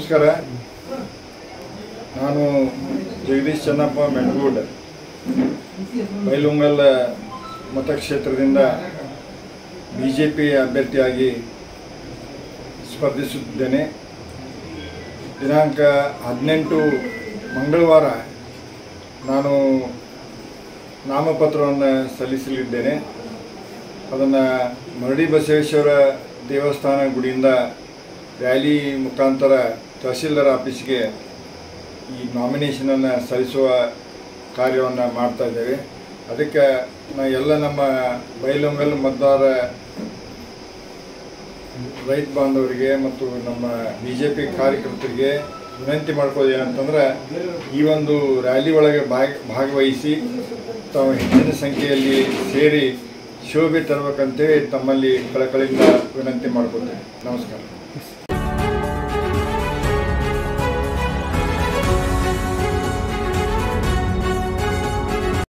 ನಮಸ್ಕಾರ. ನಾನು ಜಗದೀಶ್ ಚನ್ನಪ್ಪ ಮೆಣಗೂಡ್ ಬೈಲುಂಗಲ್ ಮತಕ್ಷೇತ್ರದಿಂದ ಬಿಜೆಪಿ ಅಭ್ಯರ್ಥಿಯಾಗಿ ಸ್ಪರ್ಧಿಸುತ್ತಿದ್ದೇನೆ. ದಿನಾಂಕ 18 ಮಂಗಳವಾರ ನಾನು ನಾಮಪತ್ರವನ್ನು ಸಲ್ಲಿಸಲಿದ್ದೇನೆ. ಅದನ್ನು ಮರಡಿ ಬಸವೇಶ್ವರ ದೇವಸ್ಥಾನ ಗುಡಿಯಿಂದ ರ್ಯಾಲಿ ಮುಖಾಂತರ ತಹಸೀಲ್ದಾರ್ ಆಫೀಸ್ಗೆ ಈ ನಾಮಿನೇಷನನ್ನು ಸಲ್ಲಿಸುವ ಕಾರ್ಯವನ್ನು ಮಾಡ್ತಾ ಇದ್ದೇವೆ. ಅದಕ್ಕೆ ಎಲ್ಲ ನಮ್ಮ ಬೈಲುಂಗಲ್ ಮತದಾರ ರೈತ ಬಾಂಧವರಿಗೆ ಮತ್ತು ನಮ್ಮ BJP ಕಾರ್ಯಕರ್ತರಿಗೆ ವಿನಂತಿ ಮಾಡ್ಕೋದು ಏನಂತಂದ್ರೆ, ಈ ಒಂದು ರ್ಯಾಲಿ ಒಳಗೆ ಭಾಗವಹಿಸಿ ತಾವು ಹೆಚ್ಚಿನ ಸಂಖ್ಯೆಯಲ್ಲಿ ಸೇರಿ ಶೋಭೆ ತರಬೇಕಂತೇಳಿ ತಮ್ಮಲ್ಲಿ ಕಳಕಳಿಯಿಂದ ವಿನಂತಿ ಮಾಡ್ಕೊತೇವೆ. ನಮಸ್ಕಾರ.